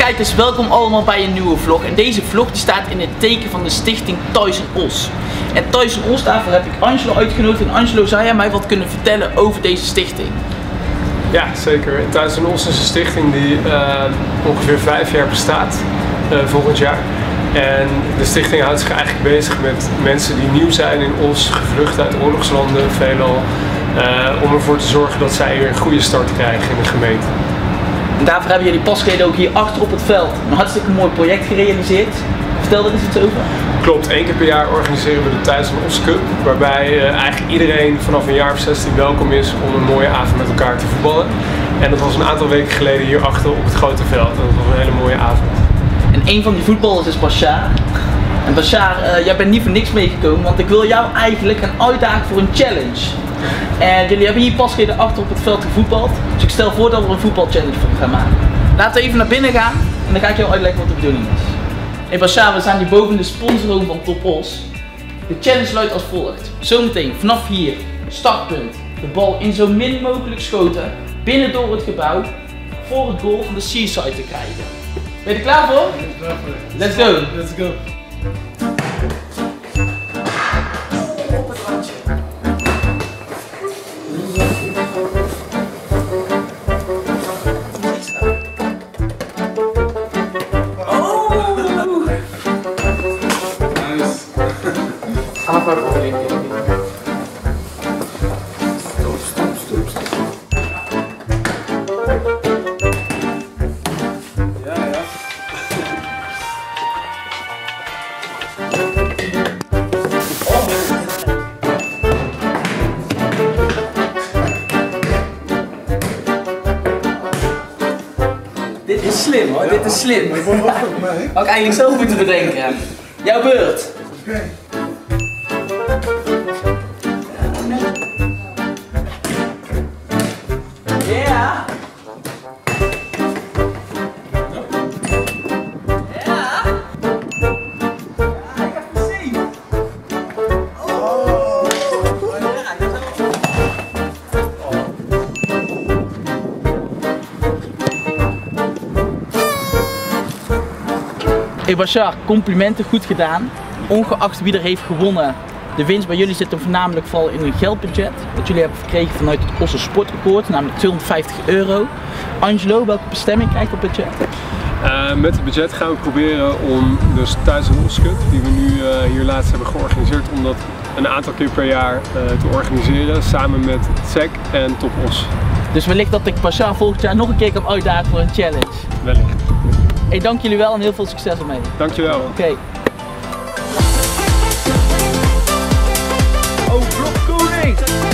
kijkers, welkom allemaal bij een nieuwe vlog. En deze vlog die staat in het teken van de stichting Thuis in Os. En Thuis in Os, daarvoor heb ik Angelo uitgenodigd. En Angelo, zou jij mij wat kunnen vertellen over deze stichting? Ja, zeker. Thuis in Os is een stichting die ongeveer 5 jaar bestaat, volgend jaar. En de stichting houdt zich eigenlijk bezig met mensen die nieuw zijn in Os, gevlucht uit oorlogslanden veelal. Om ervoor te zorgen dat zij weer een goede start krijgen in de gemeente. En daarvoor hebben jullie pas geleden ook hier achter op het veld een hartstikke mooi project gerealiseerd. Vertel er eens iets over. Klopt, 1 keer per jaar organiseren we de Thuis in Os Cup. Waarbij eigenlijk iedereen vanaf een jaar of 16 welkom is om een mooie avond met elkaar te voetballen. En dat was een aantal weken geleden hier achter op het grote veld. En dat was een hele mooie avond. En een van die voetballers is Bashar. En Bashar, jij bent niet voor niks meegekomen, want ik wil jou eigenlijk gaan uitdagen voor een challenge. En jullie hebben hier pas geleden achter op het veld gevoetbald. Dus ik stel voor dat we er een voetbalchallenge voor gaan maken. Laten we even naar binnen gaan en dan ga ik jou uitleggen wat de bedoeling is. Hey Bashar, we staan hier boven de sponsorroom van Top Os. De challenge luidt als volgt. Zometeen vanaf hier, startpunt, de bal in zo min mogelijk schoten binnen door het gebouw voor het goal van de Seaside te krijgen. Ben je er klaar voor? Let's go! Let's go! Op het randje. Ga maar overheen. Stop. Ja. Dit is slim hoor, dit is slim. Had ik eigenlijk zelf moeten bedenken. Jouw beurt. Oké. Ja. Ja. Ik heb gezien. Oh. Hey Bashar, complimenten, goed gedaan. Ongeacht wie er heeft gewonnen, de winst bij jullie zit er voornamelijk val in een geldbudget. Dat jullie hebben verkregen vanuit het Osse Sportakkoord, namelijk €250. Angelo, welke bestemming krijgt dat budget? Met het budget gaan we proberen om dus Thuis in Os Cup, die we nu hier laatst hebben georganiseerd, om dat een aantal keer per jaar te organiseren, samen met SEC en Top Os. Dus wellicht dat ik Bashar volgend jaar nog een keer kan uitdagen voor een challenge. Wellicht. Hey, dank jullie wel en heel veel succes ermee. Dankjewel. Oké. Oh, Blok Koning!